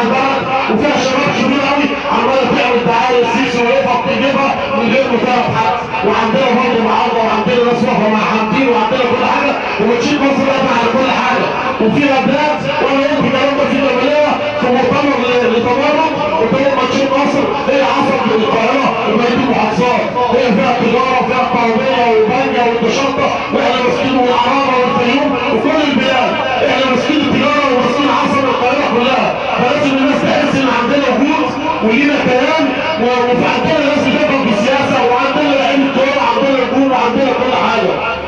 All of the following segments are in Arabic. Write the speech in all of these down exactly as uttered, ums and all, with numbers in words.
البلد، وفيها شباب كبير قوي عماله تعمل دعايه للسيسي ويقف تجيبها من غير متابعه حد. وعندنا برضه معارضه وعندنا ناس واقفه مع حامدين وعندنا كل حاجه، وبتشيل مصر واقفه على كل حاجه، وفي غدات. وانا قلت الكلام ده في جماليه في مؤتمر لتمرد، قلت لهم ما تشيل مصر هي عصب من القاهره وما دي محافظات، هي فيها تجاره وفيها قوميه وبنجه والتشطه، واحنا ماسكين والعراره والفيوم وكل البلاد، احنا ماسكين التجاره وماسكين عصب القاهره كلها. فلازم الناس تحس ان عندنا وجود ولينا كلام، وفي عندنا ناس بتفهم في السياسه، وعندنا لعيبه كوره، وعندنا نجوم، وعندنا كل حاجه.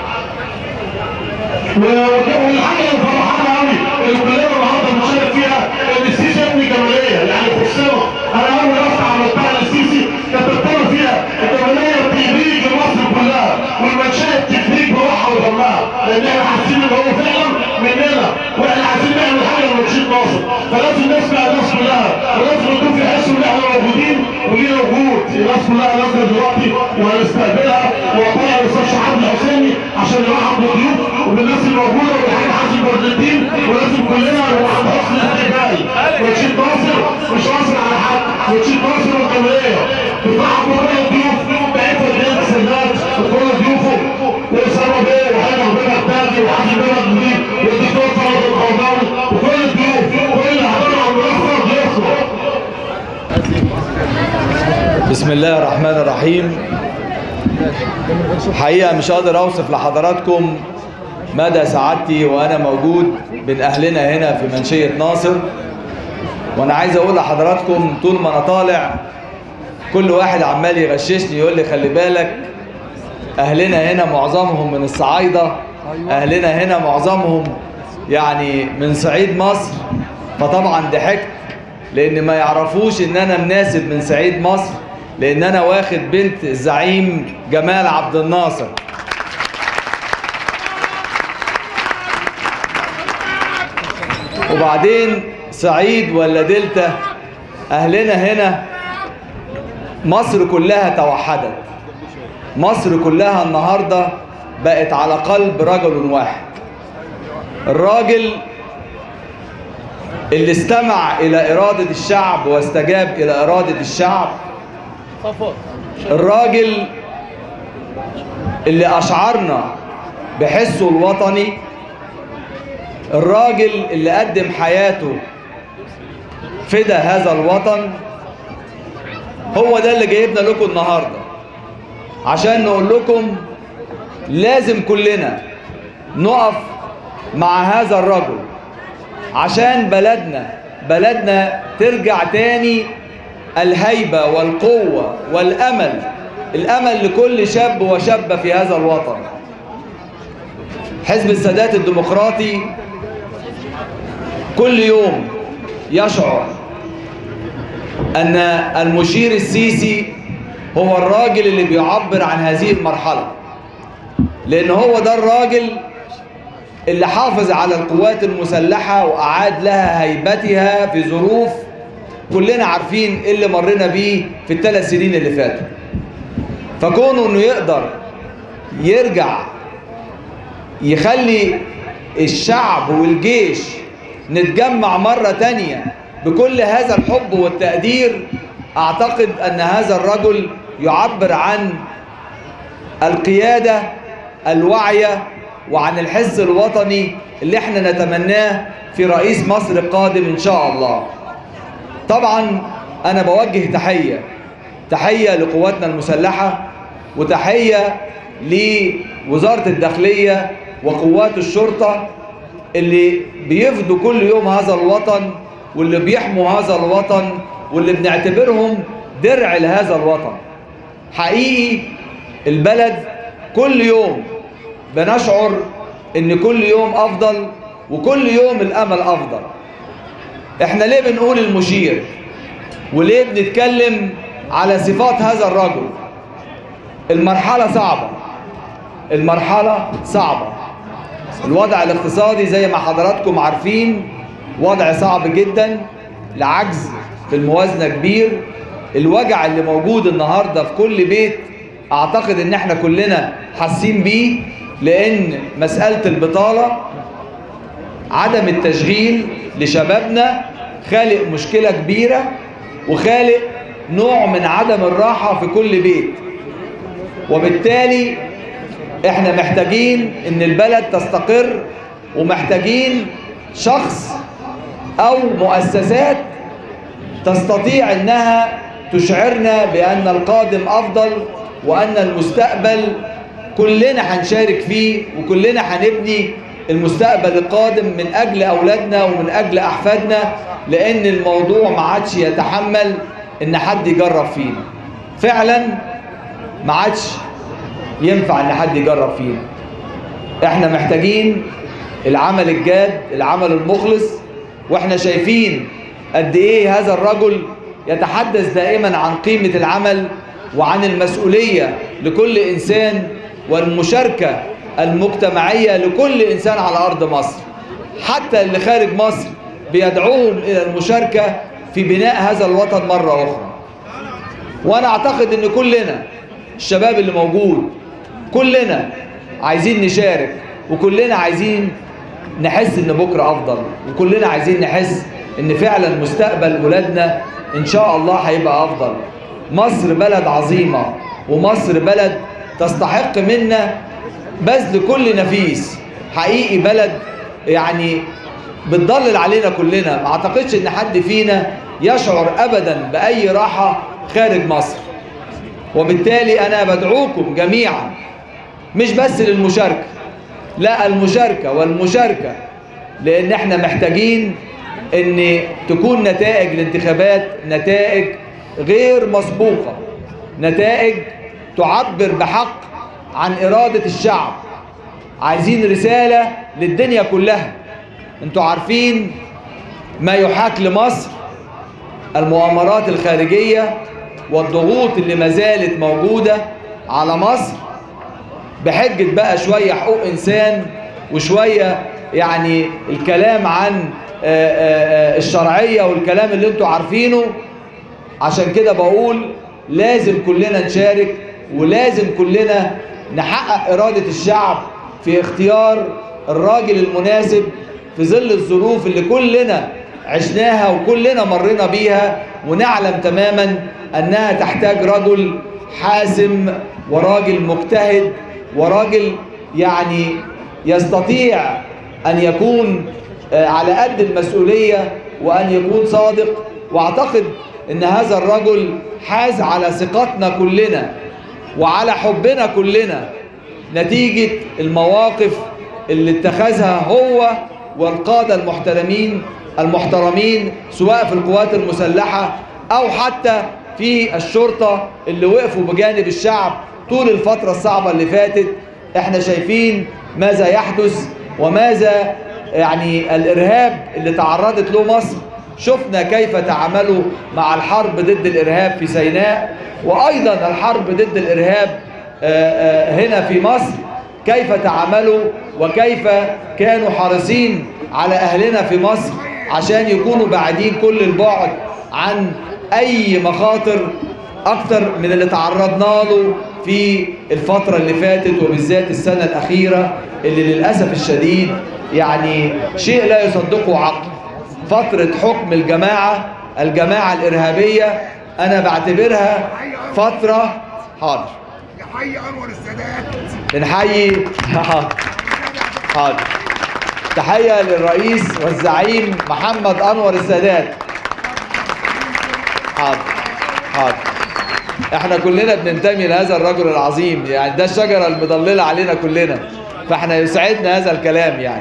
والحاجه اللي فرحانه قوي اللي كلنا النهارده بنشارك فيها ان السيسي ابن جماليه، يعني خصنا. انا اول رفعه عملتها للسيسي كتبت له فيها الجماليه بتدريج مصر كلها، والمنشاه بتدريج بروحها ودمها، لان احنا حاسين ان هو فعلا مننا، واحنا عايزين نعمل حاجه لمنشاه مصر. فلازم نسمع الناس كلها، ولازم نكون في حس ان احنا موجودين ولينا وجود. الناس كلها نازله دلوقتي وهنستقبلها، وطلع الاستاذ شحات الحسيني عشان يرحب بالضيوف وبالناس الموجوده والحاج حازم بردين، ولازم كلنا نبقى عند حسن الاستقبال. منشاه مصر مش مصر على حد، منشاه مصر والجماليه بترحب بكل الضيوف بعيد الدين السادات وكل ضيوفه، واسامه بيه وحيدر بيه بغدادي وحازم بيه مجدي والدكتور فرج القرضاوي وكل الضيوف، كل اللي حضروا على المنصه ضيوفنا. بسم الله الرحمن الرحيم. حقيقة مش قادر أوصف لحضراتكم مدى سعادتي وأنا موجود بين أهلنا هنا في منشية ناصر. وأنا عايز أقول لحضراتكم طول ما أنا طالع كل واحد عمال يغششني يقول لي خلي بالك أهلنا هنا معظمهم من الصعايدة، أهلنا هنا معظمهم يعني من صعيد مصر. فطبعا ضحكت لأن ما يعرفوش إن أنا مناسب من صعيد مصر، لأن أنا واخد بنت الزعيم جمال عبد الناصر. وبعدين صعيد ولا دلتا، أهلنا هنا مصر كلها توحدت، مصر كلها النهاردة بقت على قلب رجل واحد، الراجل اللي استمع إلى إرادة الشعب واستجاب إلى إرادة الشعب، الراجل اللي أشعرنا بحسه الوطني، الراجل اللي قدم حياته فدا هذا الوطن. هو ده اللي جايبنا لكم النهاردة عشان نقول لكم لازم كلنا نقف مع هذا الرجل عشان بلدنا بلدنا ترجع تاني الهيبة والقوة والأمل، الأمل لكل شاب وشابة في هذا الوطن. حزب السادات الديمقراطي كل يوم يشعر أن المشير السيسي هو الراجل اللي بيعبر عن هذه المرحلة، لأن هو ده الراجل اللي حافظ على القوات المسلحة وأعاد لها هيبتها في ظروف كلنا عارفين إيه اللي مرينا بيه في الثلاث سنين اللي فاتوا. فكونه إنه يقدر يرجع يخلي الشعب والجيش نتجمع مرة تانية بكل هذا الحب والتقدير، أعتقد أن هذا الرجل يعبر عن القيادة الواعية وعن الحس الوطني اللي احنا نتمناه في رئيس مصر القادم إن شاء الله. طبعا أنا بوجه تحية تحية لقواتنا المسلحة، وتحية لوزارة الداخلية وقوات الشرطة اللي بيفدوا كل يوم هذا الوطن، واللي بيحموا هذا الوطن، واللي بنعتبرهم درع لهذا الوطن. حقيقي البلد كل يوم بنشعر ان كل يوم افضل، وكل يوم الامل افضل. احنا ليه بنقول المشير وليه بنتكلم على صفات هذا الرجل؟ المرحلة صعبة، المرحلة صعبة، الوضع الاقتصادي زي ما حضراتكم عارفين وضع صعب جدا، العجز في الموازنة كبير، الوجع اللي موجود النهاردة في كل بيت اعتقد ان احنا كلنا حاسين بيه، لان مسألة البطالة، عدم التشغيل لشبابنا خالق مشكلة كبيرة وخالق نوع من عدم الراحة في كل بيت. وبالتالي احنا محتاجين ان البلد تستقر، ومحتاجين شخص او مؤسسات تستطيع انها تشعرنا بان القادم افضل، وان المستقبل كلنا هنشارك فيه، وكلنا هنبني المستقبل القادم من اجل اولادنا ومن اجل احفادنا، لان الموضوع ما عادش يتحمل ان حد يجرب فينا. فعلا ما عادش ينفع ان حد يجرب فينا. احنا محتاجين العمل الجاد، العمل المخلص. واحنا شايفين قد ايه هذا الرجل يتحدث دائما عن قيمة العمل وعن المسؤولية لكل انسان والمشاركة المجتمعية لكل انسان على ارض مصر. حتى اللي خارج مصر بيدعوهم الى المشاركة في بناء هذا الوطن مرة اخرى. وانا اعتقد ان كلنا الشباب اللي موجود كلنا عايزين نشارك، وكلنا عايزين نحس ان بكرة افضل، وكلنا عايزين نحس ان فعلا مستقبل ولادنا ان شاء الله هيبقى افضل. مصر بلد عظيمة، ومصر بلد تستحق منا بذل كل نفيس. حقيقي بلد يعني بتضلل علينا كلنا. ما اعتقدش ان حد فينا يشعر ابدا باي راحة خارج مصر. وبالتالي انا بدعوكم جميعا مش بس للمشاركة، لا المشاركة والمشاركة، لان احنا محتاجين ان تكون نتائج الانتخابات نتائج غير مسبوقة، نتائج تعبر بحق عن إرادة الشعب. عايزين رسالة للدنيا كلها. انتوا عارفين ما يحاك لمصر، المؤامرات الخارجية والضغوط اللي ما زالت موجودة على مصر، بحجة بقى شوية حقوق إنسان وشوية يعني الكلام عن الشرعية والكلام اللي انتوا عارفينه. عشان كده بقول لازم كلنا نشارك، ولازم كلنا نحقق إرادة الشعب في اختيار الراجل المناسب في ظل الظروف اللي كلنا عشناها وكلنا مرينا بيها، ونعلم تماما أنها تحتاج رجل حاسم وراجل مجتهد وراجل يعني يستطيع أن يكون على قد المسؤولية وأن يكون صادق. وأعتقد أن هذا الرجل حاز على ثقتنا كلنا وعلى حبنا كلنا نتيجة المواقف اللي اتخذها هو والقادة المحترمين المحترمين سواء في القوات المسلحة أو حتى في الشرطة اللي وقفوا بجانب الشعب طول الفترة الصعبة اللي فاتت. احنا شايفين ماذا يحدث وماذا يعني الإرهاب اللي تعرضت له مصر. شفنا كيف تعاملوا مع الحرب ضد الإرهاب في سيناء، وأيضا الحرب ضد الإرهاب هنا في مصر، كيف تعاملوا وكيف كانوا حريصين على أهلنا في مصر عشان يكونوا بعيدين كل البعد عن أي مخاطر أكتر من اللي تعرضنا له في الفترة اللي فاتت، وبالذات السنة الأخيرة اللي للأسف الشديد يعني شيء لا يصدقه عقل. فترة حكم الجماعة الجماعة الإرهابية أنا بعتبرها فترة حاضر نحيي أنور السادات. نحيي حاضر تحية للرئيس والزعيم محمد أنور السادات. حاضر حاضر احنا كلنا بننتمي لهذا الرجل العظيم، يعني ده الشجرة المضللة علينا كلنا، فاحنا يسعدنا هذا الكلام يعني.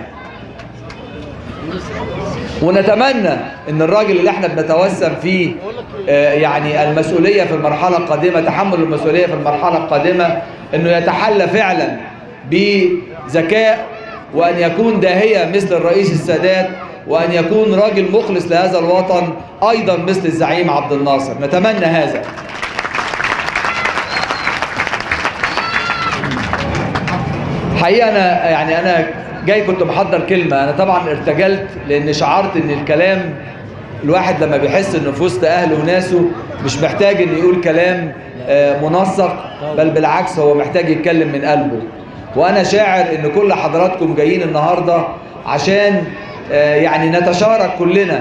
ونتمنى ان الراجل اللي احنا بنتوسم فيه اه يعني المسؤولية في المرحلة القادمة، تحمل المسؤولية في المرحلة القادمة، انه يتحلى فعلا بذكاء، وان يكون داهية مثل الرئيس السادات، وان يكون راجل مخلص لهذا الوطن ايضا مثل الزعيم عبد الناصر. نتمنى هذا. حقيقة انا يعني انا جاي كنت محضر كلمة، أنا طبعا ارتجلت لأن شعرت إن الكلام الواحد لما بيحس إنه في وسط أهله وناسه مش محتاج إنه يقول كلام منسق، بل بالعكس هو محتاج يتكلم من قلبه. وأنا شاعر إن كل حضراتكم جايين النهاردة عشان يعني نتشارك كلنا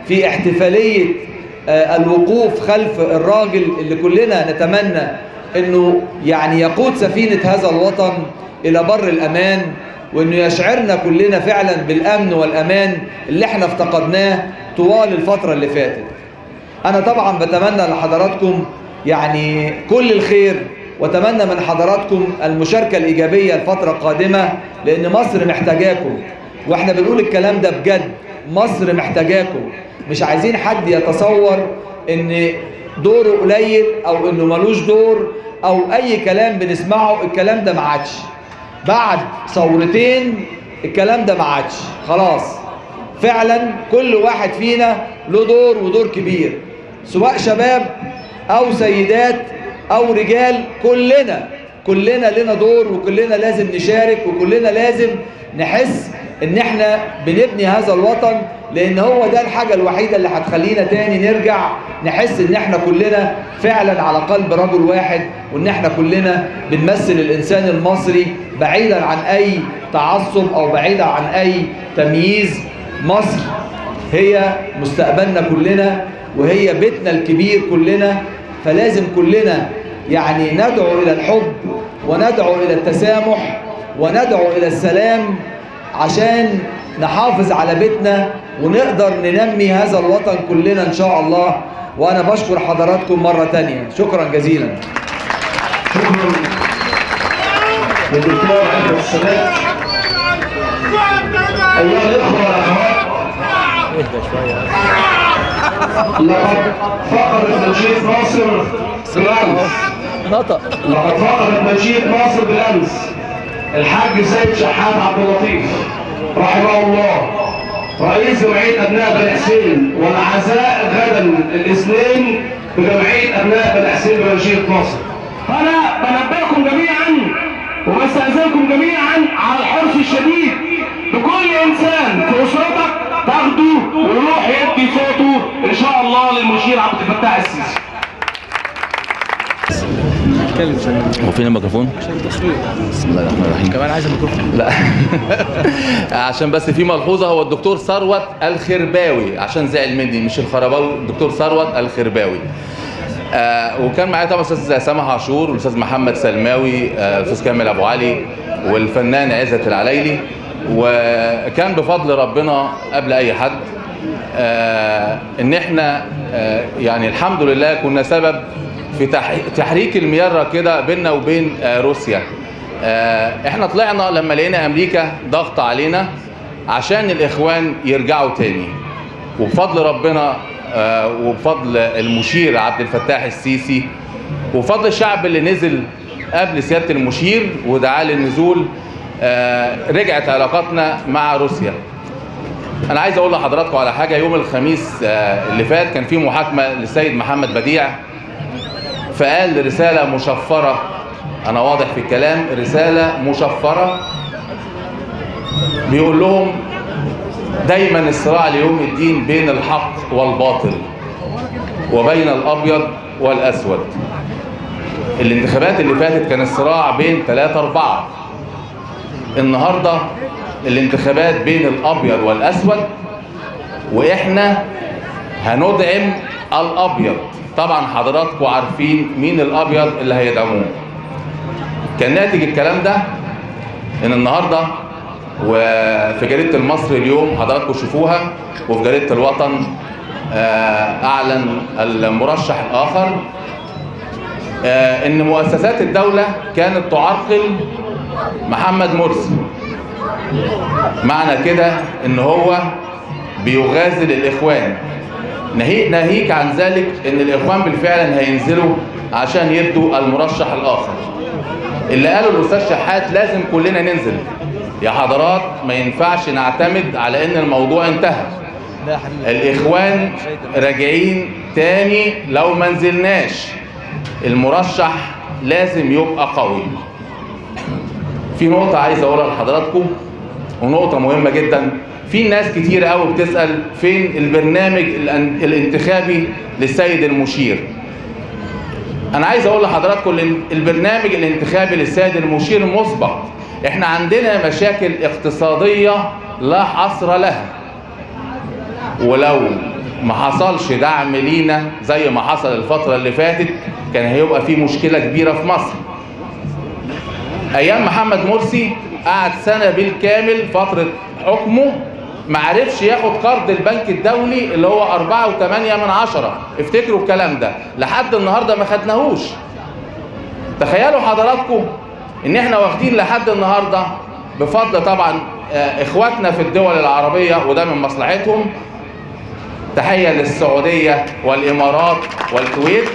في احتفالية الوقوف خلف الراجل اللي كلنا نتمنى انه يعني يقود سفينة هذا الوطن الى بر الامان، وانه يشعرنا كلنا فعلا بالامن والامان اللي احنا افتقدناه طوال الفترة اللي فاتت. انا طبعا بتمنى لحضراتكم يعني كل الخير، واتمنى من حضراتكم المشاركة الايجابية الفترة القادمة، لان مصر محتاجاكم، واحنا بنقول الكلام ده بجد. مصر محتاجاكم، مش عايزين حد يتصور ان دوره قليل او انه ملوش دور او اي كلام بنسمعه. الكلام ده ما عادش بعد ثورتين، الكلام ده ما عادش خلاص. فعلا كل واحد فينا له دور ودور كبير، سواء شباب او سيدات او رجال، كلنا كلنا لنا دور، وكلنا لازم نشارك، وكلنا لازم نحس ان احنا بنبني هذا الوطن، لان هو ده الحاجة الوحيدة اللي هتخلينا تاني نرجع نحس ان احنا كلنا فعلا على قلب رجل واحد، وان احنا كلنا بنمثل الانسان المصري بعيدا عن اي تعصب او بعيدا عن اي تمييز. مصر هي مستقبلنا كلنا، وهي بيتنا الكبير كلنا، فلازم كلنا يعني ندعو الى الحب، وندعو الى التسامح، وندعو الى السلام، عشان نحافظ على بيتنا ونقدر ننمي هذا الوطن كلنا إن شاء الله. وأنا بشكر حضراتكم مرة تانية، شكرا جزيلا. شكرا للدكتور عبد السلام. أيها الإخوة والأخوات، لقد فقدت مدينة ناصر بالأمس لقد فقدت مدينة ناصر بالأمس الحاج سيد شحات عبد اللطيف رحمه الله، رئيس جمعية أبناء بني حسين، والعزاء غدا الاثنين بجمعية أبناء بني حسين بمدينة ناصر. فأنا بنبهكم جميعا وبستأذنكم جميعا على الحرص الشديد بكل إنسان في أسرتك تاخده ويروح يدي صوته إن شاء الله للمشير عبد الفتاح السيسي. هو فين الميكروفون؟ بسم الله الرحمن الرحيم. كمان عايز الميكروفون؟ لا عشان بس في ملحوظه، هو الدكتور ثروت الخرباوي، عشان زعل مني، مش الخرباوي، الدكتور ثروت الخرباوي. آه وكان معايا طبعا الاستاذ سامح عاشور والاستاذ محمد سلماوي، آه الاستاذ كامل ابو علي، والفنان عزت العلايلي. وكان بفضل ربنا قبل اي حد آه ان احنا آه يعني الحمد لله كنا سبب في تحريك المياه كده بيننا وبين روسيا. احنا طلعنا لما لقينا امريكا ضغط علينا عشان الاخوان يرجعوا تاني، وبفضل ربنا وبفضل المشير عبد الفتاح السيسي وبفضل الشعب اللي نزل قبل سيادة المشير ودعاه للنزول، رجعت علاقاتنا مع روسيا. انا عايز اقول لحضراتكم على حاجة. يوم الخميس اللي فات كان في محاكمة للسيد محمد بديع، فقال رسالة مشفرة، أنا واضح في الكلام، رسالة مشفرة بيقول لهم دايما الصراع ليوم الدين بين الحق والباطل وبين الأبيض والأسود. الانتخابات اللي فاتت كان الصراع بين ثلاثة أربعة، النهاردة الانتخابات بين الأبيض والأسود، وإحنا هندعم الأبيض. طبعا حضراتكم عارفين مين الابيض اللي هيدعموه. كان ناتج الكلام ده ان النهارده وفي جريده المصري اليوم حضراتكم شوفوها، وفي جريده الوطن اعلن المرشح الاخر ان مؤسسات الدوله كانت تعرقل محمد مرسي. معنى كده ان هو بيغازل الاخوان. ناهيك عن ذلك ان الاخوان بالفعل هينزلوا عشان يبدوا المرشح الاخر. اللي قاله الاستاذ شحات لازم كلنا ننزل يا حضرات، ما ينفعش نعتمد على ان الموضوع انتهى. الاخوان راجعين تاني لو ما نزلناش. المرشح لازم يبقى قوي. في نقطة عايز اقولها لحضراتكم ونقطة مهمة جدا. في ناس كتير قوي بتسأل فين البرنامج الانتخابي للسيد المشير. انا عايز اقول لحضراتكم البرنامج الانتخابي للسيد المشير مسبق. احنا عندنا مشاكل اقتصادية لا حصر لها، ولو ما حصلش دعم لينا زي ما حصل الفترة اللي فاتت كان هيبقى في مشكلة كبيرة في مصر. أيام محمد مرسي قعد سنة بالكامل فترة حكمه ما عرفش ياخد قرض البنك الدولي اللي هو أربعة وثمانية من عشرة، افتكروا الكلام ده، لحد النهاردة ما خدناهوش. تخيلوا حضراتكم ان احنا واخدين لحد النهاردة بفضل طبعا اخواتنا في الدول العربية وده من مصلحتهم. تحية للسعودية والامارات والكويت.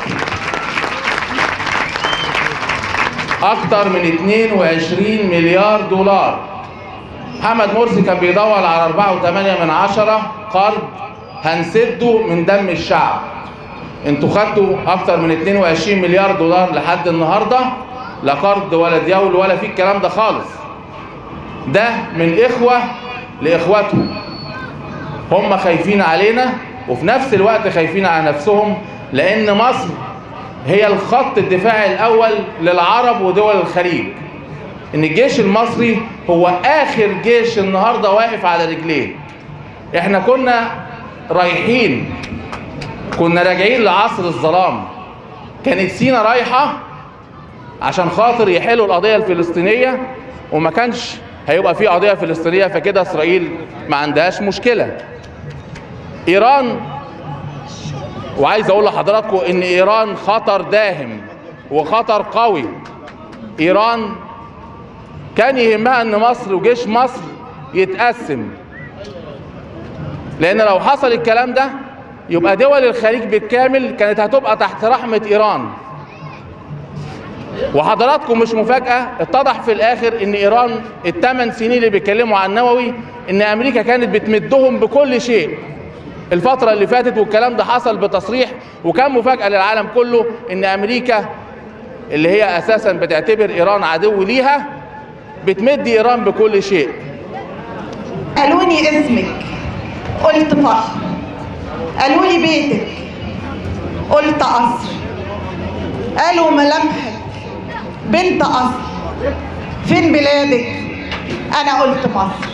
اكتر من اتنين وعشرين مليار دولار. محمد مرسي كان بيدور على أربعة وثمانية من عشرة قرض هنسده من دم الشعب. انتوا خدتوا اكتر من اتنين وعشرين مليار دولار لحد النهارده، لا قرض ولا ديول ولا في الكلام ده خالص. ده من اخوه لاخواتهم، هم خايفين علينا وفي نفس الوقت خايفين على نفسهم، لان مصر هي الخط الدفاعي الاول للعرب ودول الخليج. ان الجيش المصري هو اخر جيش النهارده واقف على رجليه. احنا كنا رايحين كنا راجعين لعصر الظلام، كانت سينا رايحه عشان خاطر يحلوا القضيه الفلسطينيه وما كانش هيبقى في قضيه فلسطينيه، فكده اسرائيل ما عندهاش مشكله. ايران، وعايز اقول لحضراتكم ان ايران خطر داهم وخطر قوي. ايران كان يهمها ان مصر وجيش مصر يتقسم، لان لو حصل الكلام ده يبقى دول الخليج بالكامل كانت هتبقى تحت رحمة ايران. وحضراتكم مش مفاجأة، اتضح في الاخر ان ايران الثمان سنين اللي بيتكلموا عن النووي ان امريكا كانت بتمدهم بكل شيء الفترة اللي فاتت، والكلام ده حصل بتصريح وكان مفاجأة للعالم كله ان امريكا اللي هي اساسا بتعتبر ايران عدو ليها بتمد ايران بكل شيء. قالوني اسمك قلت فخر، قالوا لي بيتك قلت قصر، قالوا ملامحك بنت قصر، فين بلادك؟ انا قلت مصر.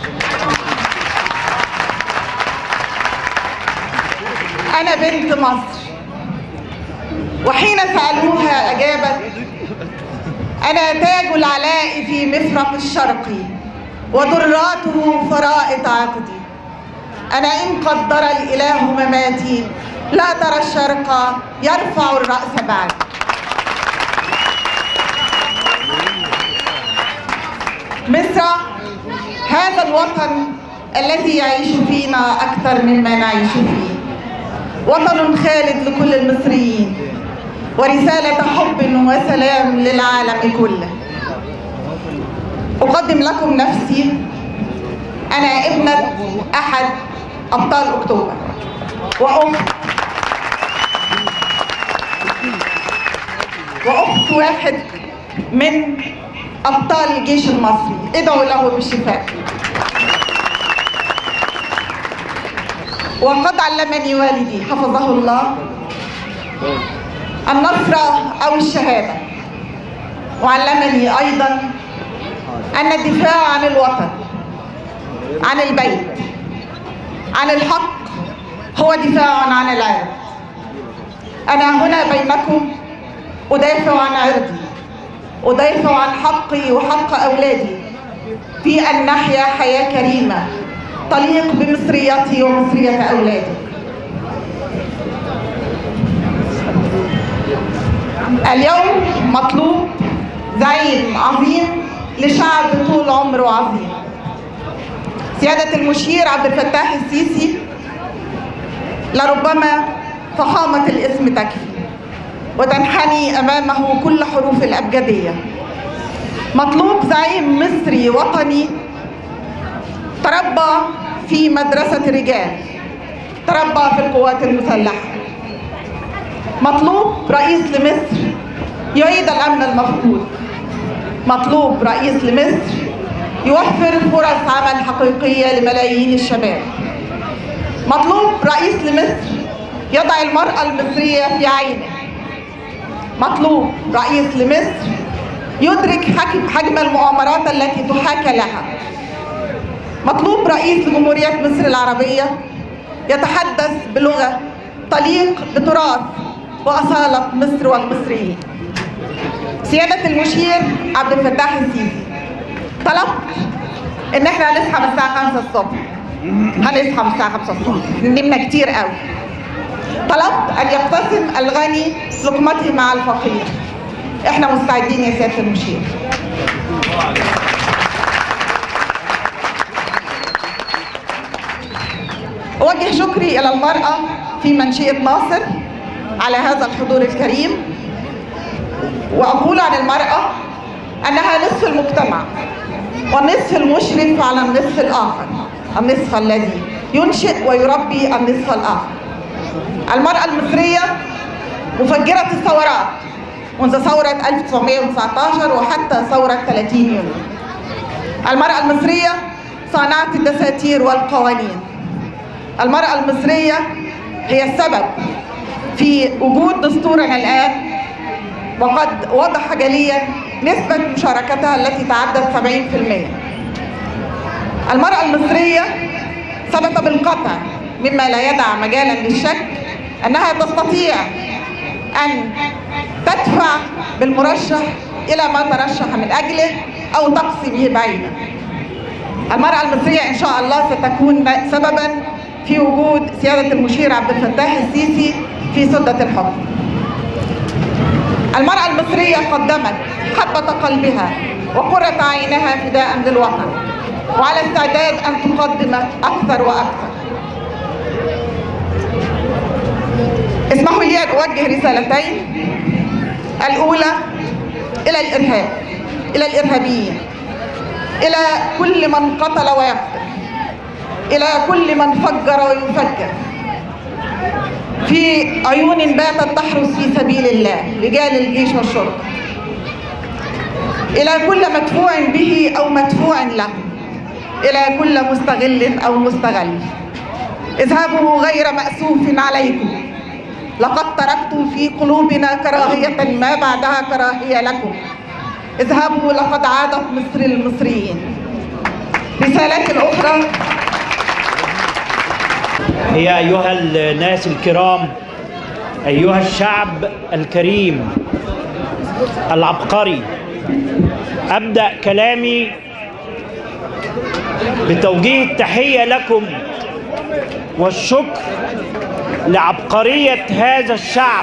انا بنت مصر. وحين سألوها اجابت: انا تاج العلاء في مفرق الشرق ودراته فرائط عقدي. أنا إن قدر الإله مماتي لا ترى الشرق يرفع الرأس بعد. مصر هذا الوطن الذي يعيش فينا أكثر مما نعيش فيه، وطن خالد لكل المصريين ورسالة حب وسلام للعالم كله. أقدم لكم نفسي، أنا ابنة أحد أبطال أكتوبر وأخت وأخت واحد من أبطال الجيش المصري، ادعوا له بالشفاء. وقد علمني والدي حفظه الله النصر أو الشهادة، وعلمني أيضا أن الدفاع عن الوطن، عن البيت، عن الحق هو دفاع عن العرض. أنا هنا بينكم أدافع عن عرضي، أدافع عن حقي وحق أولادي في أن نحيا حياة كريمة تليق بمصريتي ومصرية أولادي. اليوم مطلوب زعيم عظيم لشعب طول عمره عظيم. سيادة المشير عبد الفتاح السيسي لربما فخامة الاسم تكفي وتنحني أمامه كل حروف الأبجدية. مطلوب زعيم مصري وطني تربى في مدرسة رجال، تربى في القوات المسلحة. مطلوب رئيس لمصر يعيد الأمن المفقود. مطلوب رئيس لمصر يوفر فرص عمل حقيقية لملايين الشباب. مطلوب رئيس لمصر يضع المرأة المصرية في عينه. مطلوب رئيس لمصر يدرك حجم المؤامرات التي تحاكى لها. مطلوب رئيس لجمهورية مصر العربية يتحدث بلغة تليق بتراث وأصالة مصر والمصريين. سيادة المشير عبد الفتاح السيسي، طلبت إن إحنا هنصحى من الساعة خمسة الصبح، هنصحى من الساعة خمسة الصبح، نمنا كتير قوي. طلبت أن يقتسم الغني لقمته مع الفقير. إحنا مستعدين يا سيادة المشير. أوجه شكري إلى المرأة في منشية ناصر على هذا الحضور الكريم، وأقول عن المرأة أنها نصف المجتمع والنصف المشرف على النصف الآخر، النصف الذي ينشئ ويربي النصف الآخر. المرأة المصرية مفجرة الثورات منذ ثورة ألف وتسعمائة وتسعة عشر وحتى ثورة ثلاثين يونيو. المرأة المصرية صانعة الدساتير والقوانين. المرأة المصرية هي السبب في وجود دستورنا الآن، وقد وضح جليا نسبة مشاركتها التي تعدت سبعين بالمئة. المرأة المصرية ثبت بالقطع مما لا يدع مجالا للشك أنها تستطيع أن تدفع بالمرشح إلى ما ترشح من أجله أو تقصي به بعيدا. المرأة المصرية إن شاء الله ستكون سببا في وجود سيادة المشير عبد الفتاح السيسي في سدة الحكم. المرأة المصرية قدمت حبة قلبها وقرة عينها فداء للوطن، وعلى استعداد أن تقدم أكثر وأكثر. اسمحوا لي أن أوجه رسالتين. الأولى إلى الإرهاب، إلى الإرهابيين، إلى كل من قتل ويقتل، إلى كل من فجر ويفجر، في عيون باتت تحرس في سبيل الله، رجال الجيش والشرطة، إلى كل مدفوع به أو مدفوع له، إلى كل مستغل أو مستغل. اذهبوا غير مأسوف عليكم، لقد تركتم في قلوبنا كراهية ما بعدها كراهية لكم. اذهبوا لقد عادت مصر للمصريين. رسالتي الأخرى هي أيها الناس الكرام، أيها الشعب الكريم العبقري، أبدأ كلامي بتوجيه التحية لكم والشكر لعبقرية هذا الشعب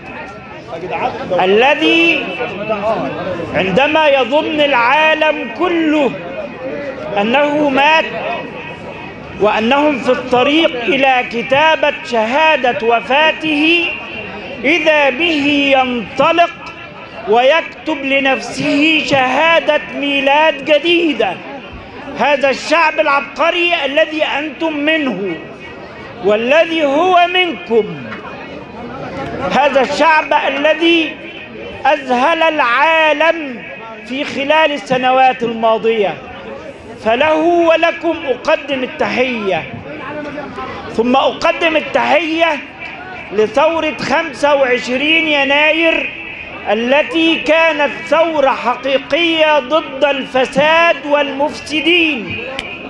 الذي عندما يظن العالم كله أنه مات وأنهم في الطريق إلى كتابة شهادة وفاته، إذا به ينطلق ويكتب لنفسه شهادة ميلاد جديدة. هذا الشعب العبقري الذي أنتم منه والذي هو منكم، هذا الشعب الذي أذهل العالم في خلال السنوات الماضية، فله ولكم أقدم التحية. ثم أقدم التحية لثورة خمسة وعشرين يناير التي كانت ثورة حقيقية ضد الفساد والمفسدين،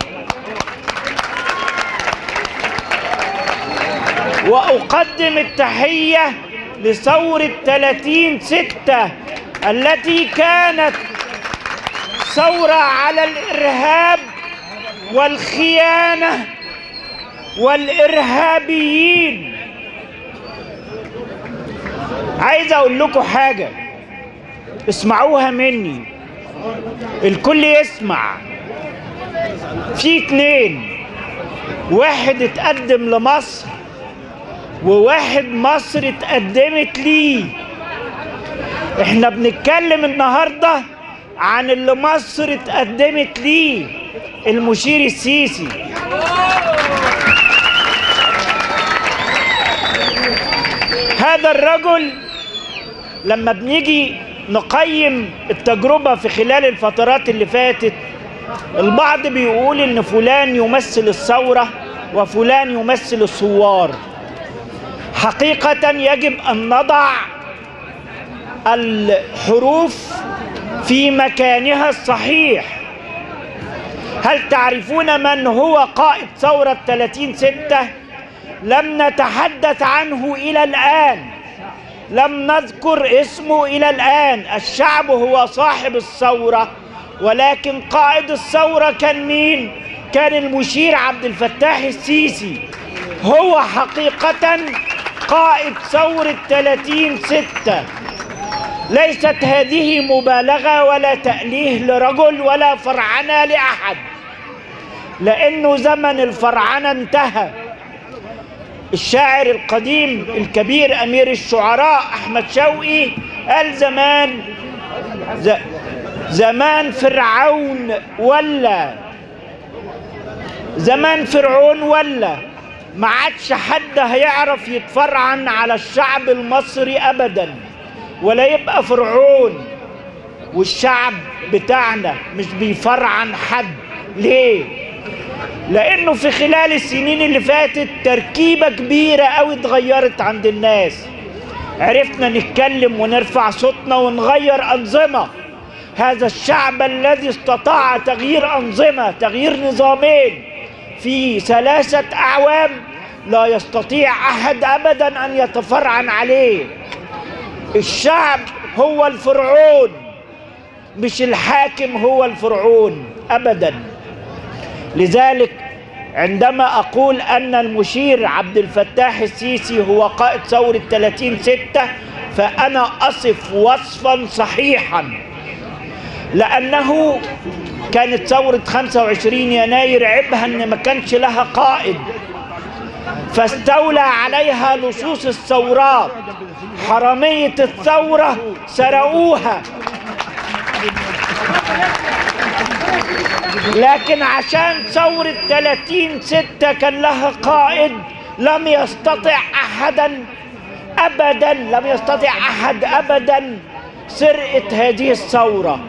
وأقدم التحية لثورة ثلاثين ستة التي كانت ثورة على الإرهاب والخيانة والإرهابيين. عايز أقول لكم حاجة اسمعوها مني، الكل يسمع. في اتنين، واحد اتقدم لمصر وواحد مصر اتقدمت ليه. احنا بنتكلم النهاردة عن اللي مصر اتقدمت ليه، المشير السيسي. هذا الرجل لما بنيجي نقيم التجربة في خلال الفترات اللي فاتت، البعض بيقول ان فلان يمثل الثورة وفلان يمثل الثوار. حقيقة يجب ان نضع الحروف في مكانها الصحيح. هل تعرفون من هو قائد ثورة ثلاثين ستة؟ لم نتحدث عنه إلى الآن، لم نذكر اسمه إلى الآن. الشعب هو صاحب الثورة، ولكن قائد الثورة كان مين؟ كان المشير عبد الفتاح السيسي، هو حقيقة قائد ثورة ثلاثين ستة. ليست هذه مبالغة ولا تأليه لرجل ولا فرعنة لأحد، لأنه زمن الفرعنة انتهى. الشاعر القديم الكبير أمير الشعراء أحمد شوقي قال زمان ز... زمان فرعون ولا زمان فرعون ولا ما عادش حد هيعرف يتفرعن على الشعب المصري أبدا، ولا يبقى فرعون. والشعب بتاعنا مش بيفرعن حد. ليه؟ لأنه في خلال السنين اللي فاتت تركيبة كبيرة قوي اتغيرت عند الناس. عرفنا نتكلم ونرفع صوتنا ونغير أنظمة. هذا الشعب الذي استطاع تغيير أنظمة، تغيير نظامين في ثلاثة أعوام، لا يستطيع أحد أبدا أن يتفرعن عليه. الشعب هو الفرعون، مش الحاكم هو الفرعون أبدا. لذلك عندما أقول أن المشير عبد الفتاح السيسي هو قائد ثورة ثلاثين ستة، فأنا أصف وصفا صحيحا، لأنه كانت ثورة خمسة وعشرين يناير عيبها أن ما كانش لها قائد، فاستولى عليها لصوص الثورات، حرامية الثورة سرقوها. لكن عشان ثورة ثلاثين ستة كان لها قائد، لم يستطع أحدا أبدا لم يستطع أحد أبدا سرقة هذه الثورة.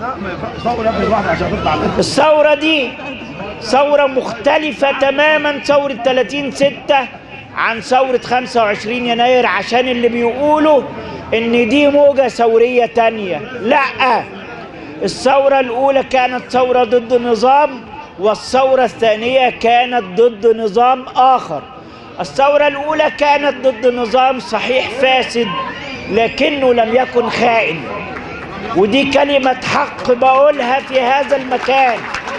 الثورة دي ثورة مختلفة تماما، ثورة ثلاثين ستة عن ثورة خمسة وعشرين يناير، عشان اللي بيقولوا إن دي موجة ثورية تانية. لا، الثورة الأولى كانت ثورة ضد نظام، والثورة الثانية كانت ضد نظام آخر. الثورة الأولى كانت ضد نظام صحيح فاسد، لكنه لم يكن خائن، ودي كلمة حق بقولها في هذا المكان.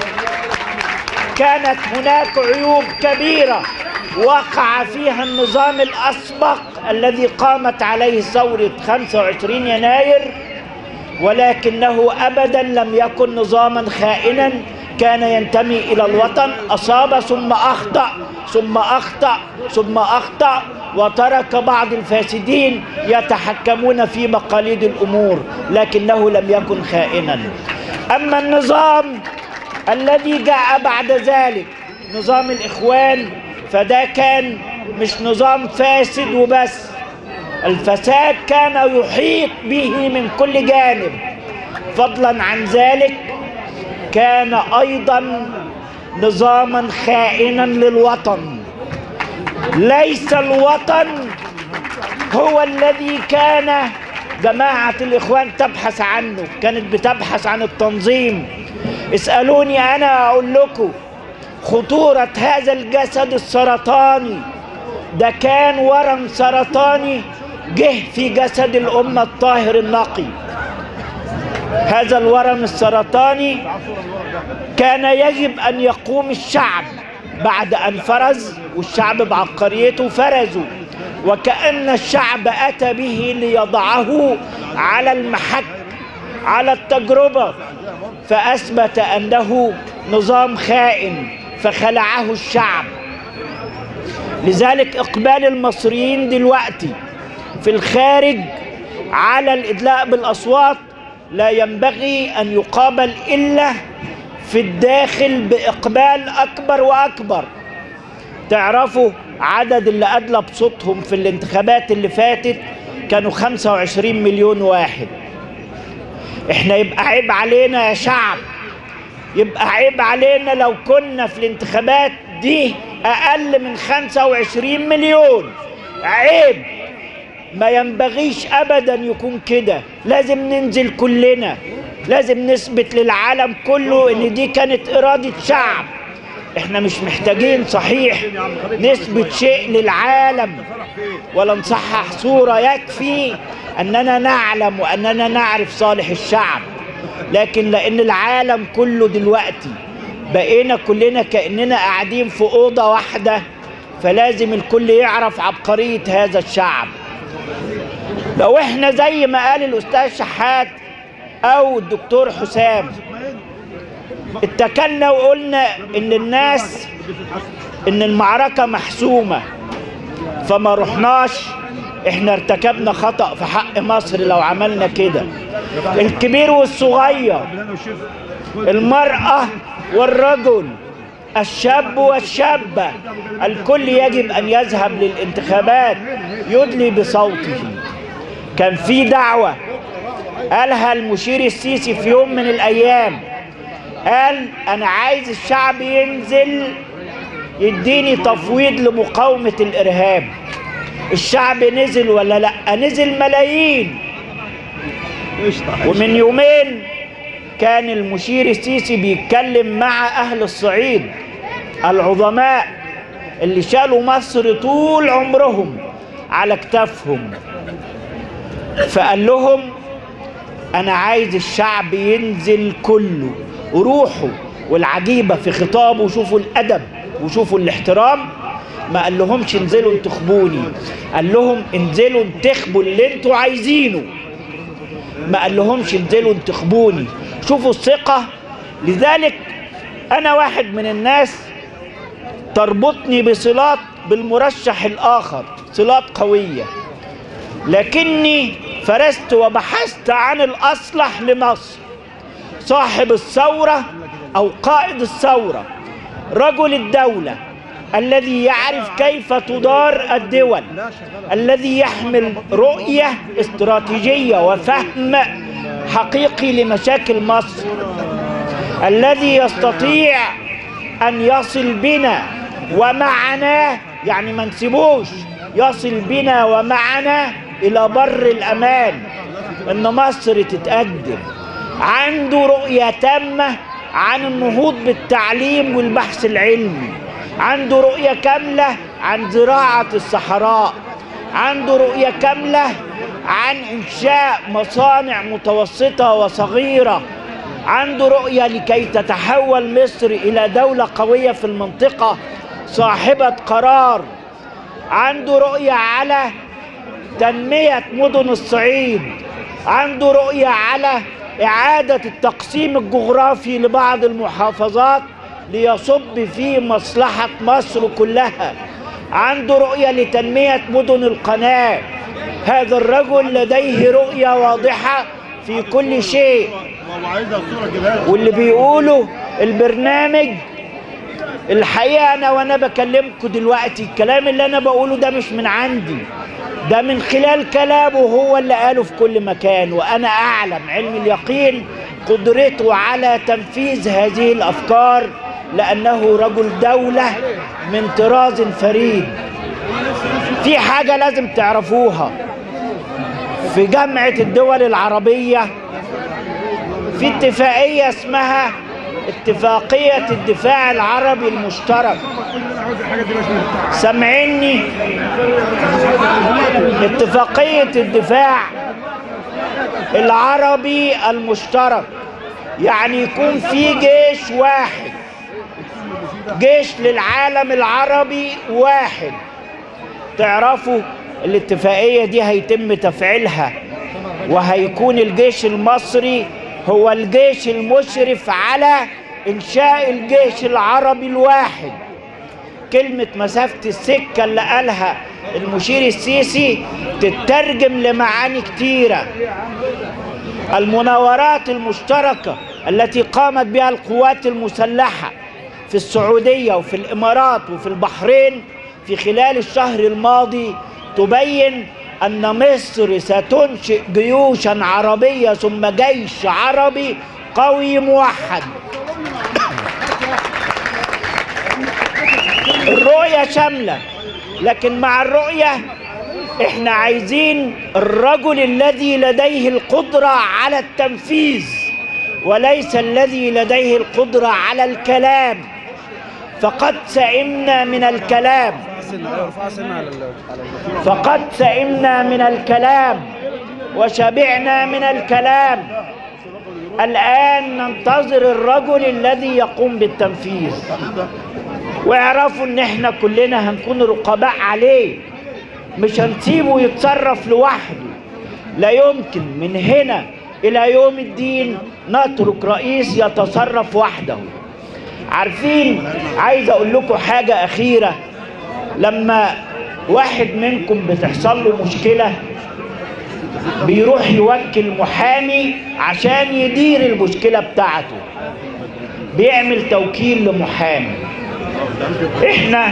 كانت هناك عيوب كبيرة وقع فيها النظام الأسبق الذي قامت عليه ثورة خمسة وعشرين يناير، ولكنه أبدا لم يكن نظاما خائنا، كان ينتمي إلى الوطن. أصاب ثم أخطأ ثم أخطأ ثم أخطأ، وترك بعض الفاسدين يتحكمون في مقاليد الأمور، لكنه لم يكن خائنا. أما النظام الذي جاء بعد ذلك، نظام الإخوان، فده كان مش نظام فاسد وبس، الفساد كان يحيط به من كل جانب. فضلا عن ذلك كان أيضا نظاما خائنا للوطن. ليس الوطن هو الذي كان جماعة الإخوان تبحث عنه، كانت بتبحث عن التنظيم. اسألوني أنا أقول لكم خطورة هذا الجسد السرطاني. ده كان ورم سرطاني جه في جسد الأمة الطاهر النقي. هذا الورم السرطاني كان يجب أن يقوم الشعب بعد أن فرز، والشعب بعبقريته فرزوا، وكأن الشعب أتى به ليضعه على المحك، على التجربة، فأثبت أنه نظام خائن فخلعه الشعب. لذلك إقبال المصريين دلوقتي في الخارج على الإدلاء بالأصوات لا ينبغي أن يقابل إلا في الداخل بإقبال أكبر وأكبر. تعرفوا عدد اللي أدلى بصوتهم في الانتخابات اللي فاتت كانوا خمسة وعشرين مليون واحد. احنا يبقى عيب علينا يا شعب، يبقى عيب علينا لو كنا في الانتخابات دي أقل من خمسة وعشرين مليون. عيب، ما ينبغيش أبدا يكون كده. لازم ننزل كلنا، لازم نثبت للعالم كله إن دي كانت إرادة شعب، احنا مش محتاجين صحيح نثبت شيء للعالم ولا نصحح صورة، يكفي أننا نعلم وأننا نعرف صالح الشعب. لكن لأن العالم كله دلوقتي بقينا كلنا كأننا قاعدين في أوضة واحدة، فلازم الكل يعرف عبقرية هذا الشعب. لو احنا زي ما قال الأستاذ شحات أو الدكتور حسام اتكلنا وقلنا إن الناس إن المعركة محسومة فما رحناش، احنا ارتكبنا خطأ في حق مصر لو عملنا كده. الكبير والصغير، المرأة والرجل، الشاب والشابة، الكل يجب أن يذهب للانتخابات يدلي بصوته. كان في دعوة قالها المشير السيسي في يوم من الأيام، قال أنا عايز الشعب ينزل يديني تفويض لمقاومة الإرهاب. الشعب نزل ولا لأ؟ نزل ملايين. ومن يومين كان المشير السيسي بيتكلم مع أهل الصعيد العظماء اللي شالوا مصر طول عمرهم على كتافهم، فقال لهم أنا عايز الشعب ينزل كله، روحوا. والعجيبة في خطابه، شوفوا الأدب وشوفوا الاحترام، ما قال لهمش انزلوا انتخبوني، قال لهم انزلوا انتخبوا اللي انتوا عايزينه، ما قال لهمش انزلوا انتخبوني. شوفوا الثقة. لذلك أنا واحد من الناس تربطني بصلات بالمرشح الآخر، صلات قوية، لكني فرست وبحثت عن الأصلح لمصر، صاحب الثورة أو قائد الثورة، رجل الدولة الذي يعرف كيف تدار الدول، الذي يحمل رؤية استراتيجية وفهم حقيقي لمشاكل مصر، الذي يستطيع أن يصل بنا ومعنا، يعني ما نسيبوش، يصل بنا ومعنا إلى بر الأمان، إن مصر تتقدم. عنده رؤية تامة عن النهوض بالتعليم والبحث العلمي، عنده رؤية كاملة عن زراعة الصحراء، عنده رؤية كاملة عن إنشاء مصانع متوسطة وصغيرة، عنده رؤية لكي تتحول مصر إلى دولة قوية في المنطقة صاحبة قرار، عنده رؤية على تنمية مدن الصعيد، عنده رؤية على إعادة التقسيم الجغرافي لبعض المحافظات ليصب في مصلحة مصر كلها، عنده رؤية لتنمية مدن القناة. هذا الرجل لديه رؤية واضحة في كل شيء. واللي بيقولوا البرنامج، الحقيقة أنا وأنا بكلمكم دلوقتي الكلام اللي أنا بقوله ده مش من عندي، ده من خلال كلامه هو اللي قاله في كل مكان، وأنا أعلم علم اليقين قدرته على تنفيذ هذه الأفكار، لأنه رجل دولة من طراز فريد. في حاجة لازم تعرفوها، في جامعة الدول العربية في اتفاقية اسمها اتفاقية الدفاع العربي المشترك. سمعني، اتفاقية الدفاع العربي المشترك يعني يكون في جيش واحد، جيش للعالم العربي واحد. تعرفوا الاتفاقية دي هيتم تفعيلها، وهيكون الجيش المصري هو الجيش المشرف على إنشاء الجيش العربي الواحد. كلمة مسافة السكة اللي قالها المشير السيسي تترجم لمعاني كتيرة. المناورات المشتركة التي قامت بها القوات المسلحة في السعودية وفي الإمارات وفي البحرين في خلال الشهر الماضي تبين أن مصر ستنشئ جيوشا عربية ثم جيش عربي قوي موحد. الرؤية شاملة، لكن مع الرؤية احنا عايزين الرجل الذي لديه القدرة على التنفيذ وليس الذي لديه القدرة على الكلام. فقد سئمنا من الكلام فقد سئمنا من الكلام وشبعنا من الكلام. الآن ننتظر الرجل الذي يقوم بالتنفيذ، واعرفوا ان احنا كلنا هنكون رقباء عليه، مش هنسيبه يتصرف لوحده. لا يمكن من هنا الى يوم الدين نترك رئيس يتصرف وحده. عارفين، عايز اقول لكم حاجة اخيرة، لما واحد منكم بتحصل له مشكلة بيروح يوكل محامي عشان يدير المشكلة بتاعته، بيعمل توكيل لمحامي. احنا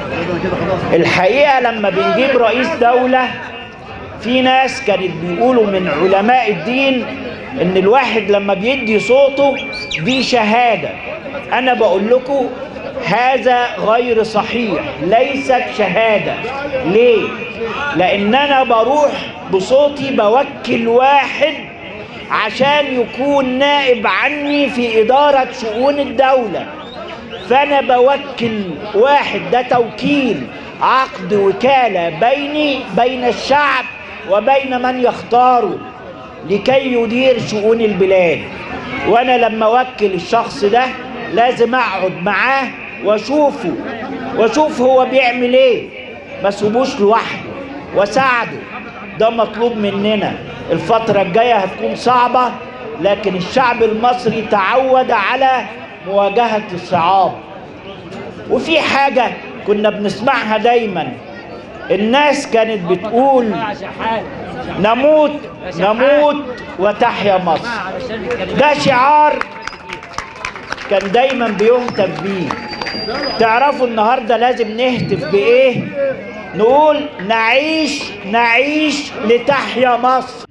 الحقيقة لما بنجيب رئيس دولة، في ناس كانت بيقولوا من علماء الدين ان الواحد لما بيدي صوته دي شهادة. انا بقول لكم هذا غير صحيح، ليست شهادة. ليه؟ لان انا بروح بصوتي بوكل واحد عشان يكون نائب عني في إدارة شؤون الدولة، فأنا بوكل واحد، ده توكيل، عقد وكالة بيني بين الشعب وبين من يختاره لكي يدير شؤون البلاد. وأنا لما أوكل الشخص ده لازم أقعد معاه وأشوفه وأشوف هو بيعمل إيه، ما سيبوش لوحده وساعده. ده مطلوب مننا. الفترة الجاية هتكون صعبة، لكن الشعب المصري تعود على مواجهة الصعاب. وفي حاجة كنا بنسمعها دايما، الناس كانت بتقول نموت نموت وتحيا مصر. ده شعار كان دايما بيهتف بيه. تعرفوا النهاردة لازم نهتف بإيه؟ نقول نعيش نعيش لتحيا مصر.